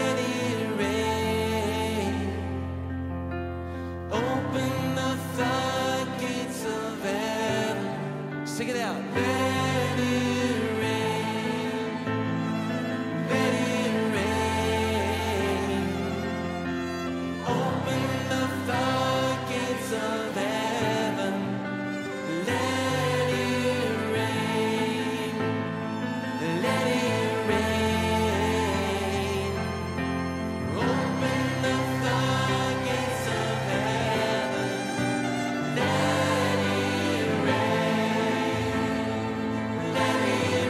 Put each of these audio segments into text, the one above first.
let it rain. Open the floodgates of heaven. Sing it out. Let it rain. Let it rain. Open the floodgates of heaven. Let it rain. Let it rain. Open the floodgates of heaven. Let it rain. Let it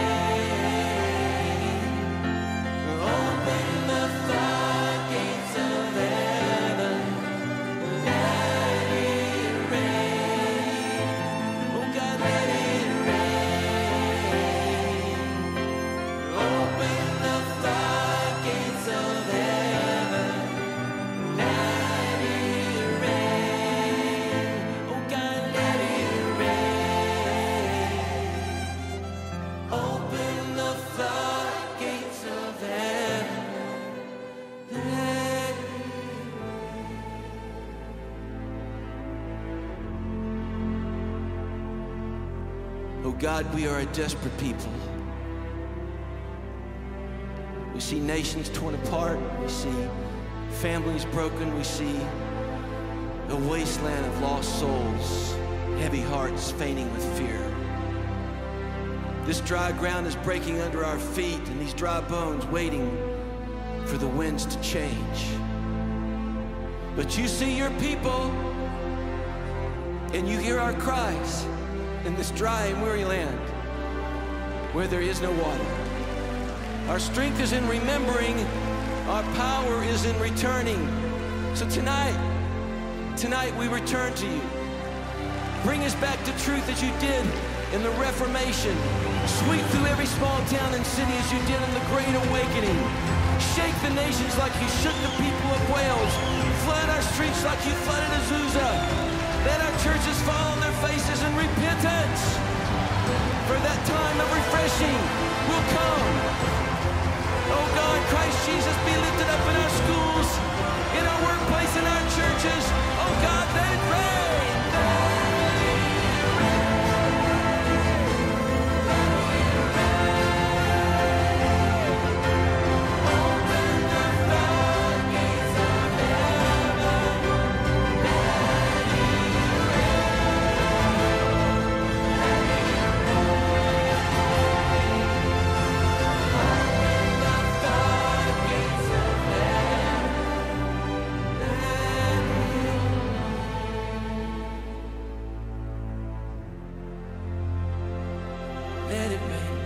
rain. Open the floodgates of heaven. Let it rain. Oh God, let it rain. Open the floodgates of heaven. Let it rain. Oh God, let it rain. Open the floodgates of heaven. Let it Oh God, we are a desperate people. We see nations torn apart. We see families broken. We see a wasteland of lost souls, heavy hearts fainting with fear. This dry ground is breaking under our feet, and these dry bones waiting for the winds to change. But you see your people, and you hear our cries in this dry and weary land where there is no water. Our strength is in remembering, our power is in returning. So tonight we return to you. Bring us back to truth as you did in the Reformation. Sweep through every small town and city as you did in the Great Awakening. Shake the nations like you shook the people of Wales. Flood our streets like you flooded Azusa. Let our churches fall on their faces in repentance. For that time of refreshing will come. Oh God, Christ Jesus, be lifted up in our schools, in our workplace, in our churches. Oh God, let it rain. Let it rain.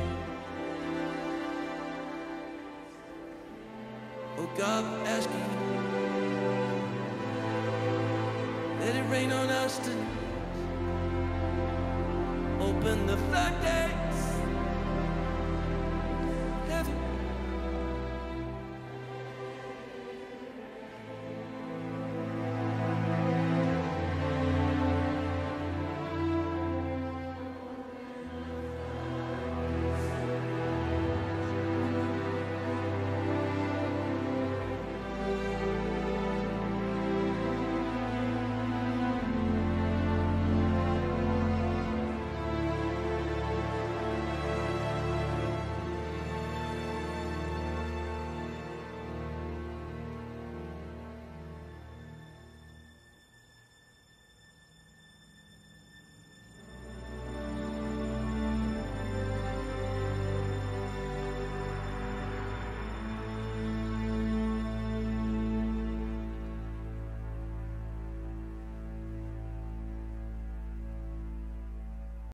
Oh God, I'm asking you. Let it rain on us tonight. Open the floodgates.